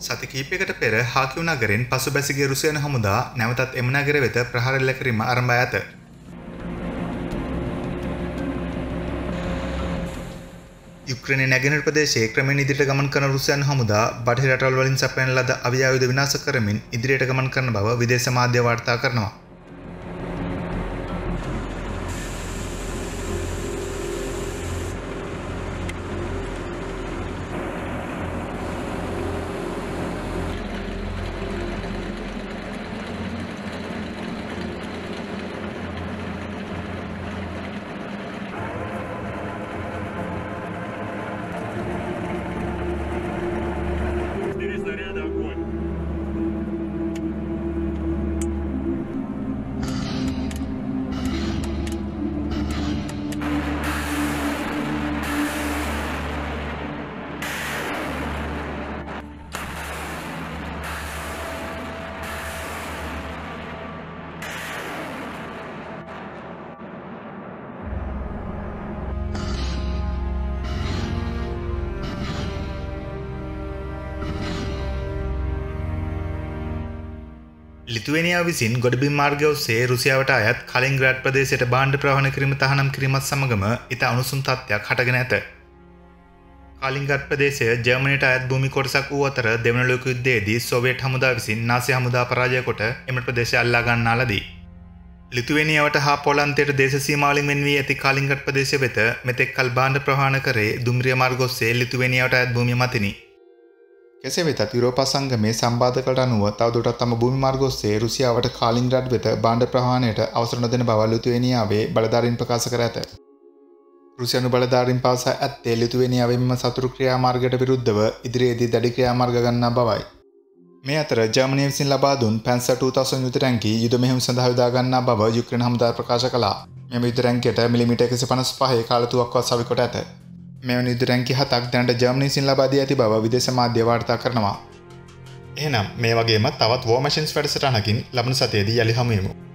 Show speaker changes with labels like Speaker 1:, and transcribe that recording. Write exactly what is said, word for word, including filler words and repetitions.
Speaker 1: සති කිහිපයකට පෙර හාකිව් නගරෙන් පසුබැස ගිය රුසියානු හමුදා නැවතත් එම නගරය වෙත ප්‍රහාර එල්ල කිරීම ආරම්භ ඇත. යුක්‍රේනයේ නැගෙනහිර ප්‍රදේශයේ ක්‍රමෙන් ඉදිරියට ගමන් කරන රුසියානු හමුදා බටහිර රටවල් වලින් සපයන ලද අවි ආයුධ විනාශ කරමින් ඉදිරියට ගමන් කරන බව විදේශ මාධ්‍ය වාර්තා කරනවා. ලිතුවේනියාව විසින් ගොඩබිම් මාර්ගය ඔස්සේ රුසියාවට අයත් කලින්ග්‍රාඩ් ප්‍රදේශයට භාණ්ඩ ප්‍රවාහන කිරීම තහනම් කිරීමත් සමගම ඉතා උණුසුම් තත්ත්වයක් හටගෙන ඇත. කලින්ග්‍රාඩ් ප්‍රදේශය ජර්මනියට අයත් භූමි කොටසක් වූ අතර දෙවන ලෝක යුද්ධයේදී සෝවියට් හමුදාව විසින් නාසි හමුදා පරාජය කොට එම ප්‍රදේශය අල්ලා ගන්නා ලදී. ලිතුවේනියාවට හා පෝලන්තයට දේශ සීමාවලින් වෙන් වී ඇති කලින්ග්‍රාඩ් ප්‍රදේශය වෙත මෙතෙක් කල් භාණ්ඩ ප්‍රවාහන කරේ දුම්රිය මාර්ග ඔස්සේ ලිතුවේනියාවට අයත් භූමිය මතිනි. කෙසේ වෙතත් යුරෝපා සංගමයේ සම්බාධකලට අනුව තවදුරටත් තම භූමි මාර්ග ඔස්සේ රුසියාවට කාලින්ග්‍රාඩ් වෙත භාණ්ඩ ප්‍රවාහනයට අවසර නොදෙන බව ලිතුවේනියාවේ බලධාරීන් ප්‍රකාශ කර ඇත. රුසියානු බලධාරීන් පවසා ඇත්තේ ලිතුවේනියාවේ මෙම සතුරු ක්‍රියාමාර්ගයට විරුද්ධව ඉදිරියේදී දැඩි ක්‍රියාමාර්ග ගන්නා බවයි. මේ අතර ජර්මනිය විසින් ලබා දුන් පැන්සර් දෙදාස් යුද රැංකී යුද මෙහෙයුම් සඳහා යොදා ගන්නා බව යුක්‍රේන හමුදාව ප්‍රකාශ කළා. මෙම යුද රැංකියට මිලිමීටර් එකසිය පනස් පහේ කාලතුවක්කුවක් සවි කොට ඇත. මෙවැනි යුද රැංකි හතක් දැනට ජර්මනිය විසින් ලබා දී ඇති බව විදේශ මාධ්‍ය වාර්තා කරනවා. එහෙනම් මේ වගේම තවත් වෝ මැෂින්ස් වැඩසටහනකින් ලබන සතියේදී යලි හමු වෙමු.